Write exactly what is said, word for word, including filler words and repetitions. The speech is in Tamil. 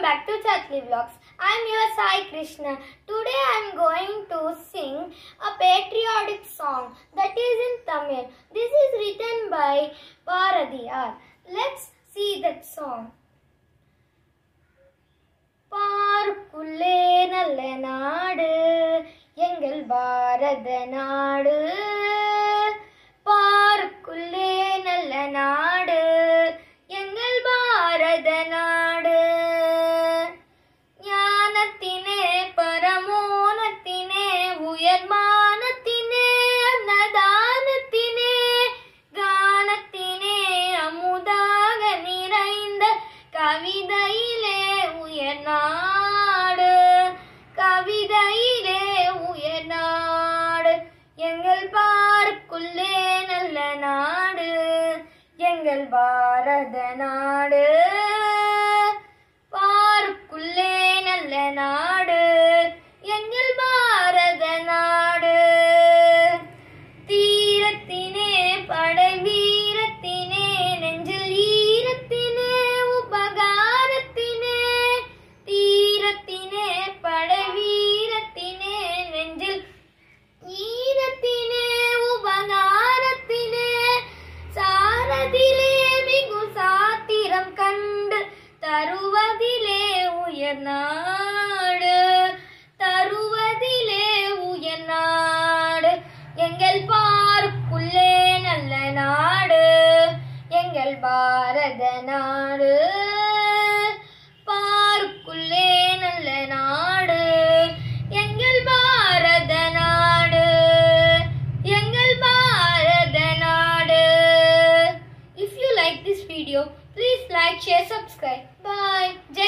back to chatlivlogs. I am your Sai Krishna. Today I am going to sing a patriotic song that is in Tamil. This is written by Parukulle. Let's see that song. Parukulle Nalla Naadu, Engal Bharata Naadu. Parukulle Nalla Naadu, Engal Bharata Naadu. ஞானத்தினே பரமோனத்தினே உயர்மானத்தினே அன்னதானத்தினே கானத்தினே அமுதாக நிறைந்த கவிதையிலே உயர்நாடு கவிதையிலே உயர்நாடு எங்கள் பாருக்குள்ளே நல்ல நாடு எங்கள் பாரத நாடு பாருக்குள்ளே நல்ல நாடு எங்கள் பாரத நாடு தீரத்தினே படை வீரத்தினே நெஞ்சில் ஈரத்தினே உபகாரத்தினே தீரத்தினே படை வீரத்தினே நெஞ்சில் ஈரத்தினே உபகாரத்தினே சாரதிலே மிகு சாத்திரம் கண்டு தருவதிலே உயர்நாடு தருவதிலே உயர்நாடு எங்கள் பாருக்குள்ளே நல்ல நாடு எங்கள் பாரத நாடு பாருக்குள்ளே நல்ல நாடு எங்கள் பாரத நாடு எங்கள் பாரத நாடு. If you like this video, please like, share, subscribe. Bye. Jai